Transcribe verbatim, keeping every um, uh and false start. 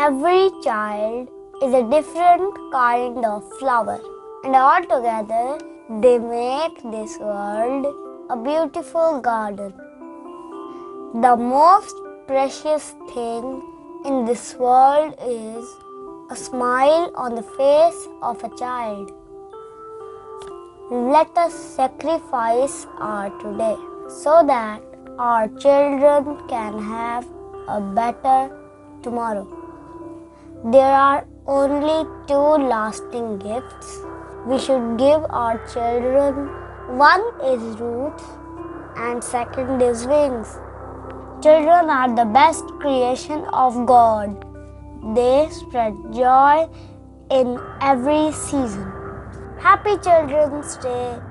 Every child is a different kind of flower, and all together they make this world a beautiful garden. The most precious thing in this world is a smile on the face of a child. Let us sacrifice our today so that our children can have a better tomorrow. There are only two lasting gifts we should give our children. One is roots and second is wings. Children are the best creation of God. They spread joy in every season. Happy Children's Day!